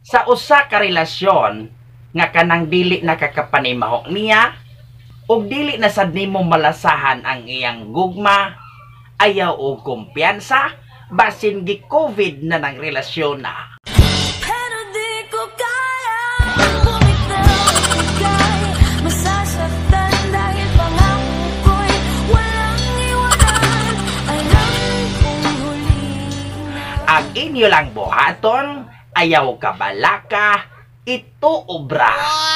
Sa usa ka relasyon nga kanang dili nakakapanimaho niya ug dili na sad nimo malasahan ang iyang gugma, ayaw og kumpiyansa, basin gi-COVID na ng relasyon na. Pero di ko kaya bumitaw ang bigay, masasaktan dahil pangako ko'y walang iwanan. Alam kong huli na. Ang inyo lang buhaton, ayaw ka balaka, ito obra.